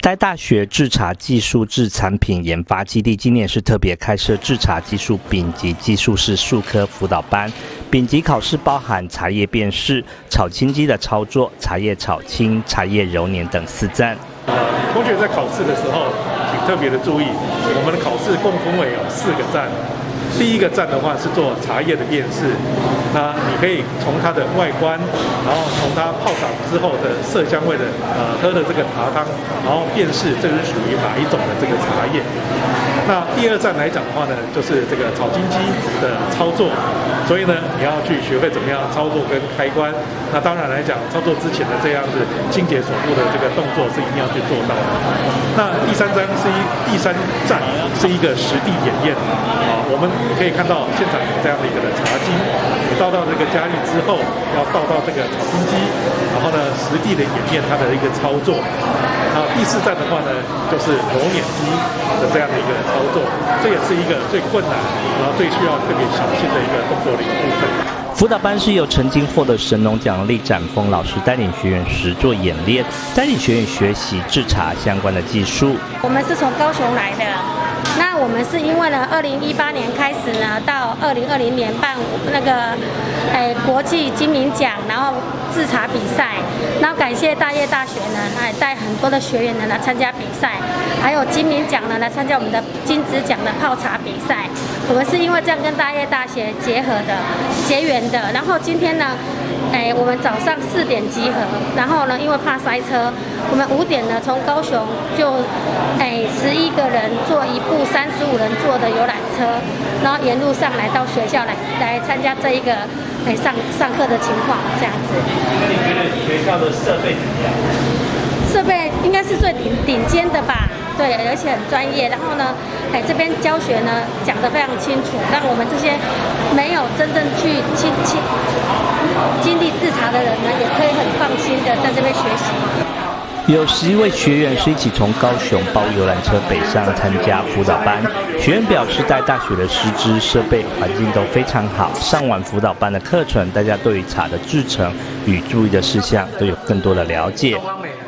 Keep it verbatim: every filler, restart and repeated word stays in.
台大学制茶技术制产品研发基地今年是特别开设制茶技术丙级技术士术科辅导班。丙级考试包含茶叶辨识、炒青机的操作、茶叶炒青、茶叶揉捻等四站。 同学在考试的时候，请特别的注意，我们的考试共分为有四个站。第一个站的话是做茶叶的辨识，那你可以从它的外观，然后从它泡澡之后的色香味的呃喝的这个茶汤，然后辨识这是属于哪一种的这个茶叶。那第二站来讲的话呢，就是这个炒青机的操作，所以呢你要去学会怎么样操作跟开关。那当然来讲，操作之前的这样子清洁手部的这个动作是一定要去做到的。那第三站是一第三站是一个实地演验啊，我们可以看到现场有这样的一个茶巾，你倒到这个加热之后，要倒到这个炒青机，然后呢实地的演练它的一个操作。然后第四站的话呢，就是揉捻机的这样的一个操作，这也是一个最困难，然后最需要特别小心的一个动作的一个部分。 辅导班是由曾经获得神农奖厉展峰老师带领学员实作演练，带领学员学习制茶相关的技术。 我们是从高雄来的，那我们是因为呢，二零一八年开始呢，到二零二零年办那个，诶国际金明奖，然后制茶比赛，然后感谢大业大学呢，还带很多的学员呢来参加比赛，还有金明奖呢来参加我们的金质奖的泡茶比赛。我们是因为这样跟大业大学结合的、结缘的，然后今天呢，哎，我们早上四点集合，然后呢，因为怕塞车，我们五点呢从高雄就，哎，十一个人坐一部三十五人坐的游览车，然后沿路上来到学校来来参加这一个哎上上课的情况，这样子。 那你觉得学校的设备怎么样？ 设备应该是最顶顶尖的吧，对，而且很专业。然后呢，哎，这边教学呢讲得非常清楚，让我们这些没有真正去经经经历制茶的人呢，也可以很放心的在这边学习。 有十一位学员是一起从高雄包游览车北上参加辅导班。学员表示，在大学的师资、设备、环境都非常好。上完辅导班的课程，大家对于茶的制成与注意的事项都有更多的了解。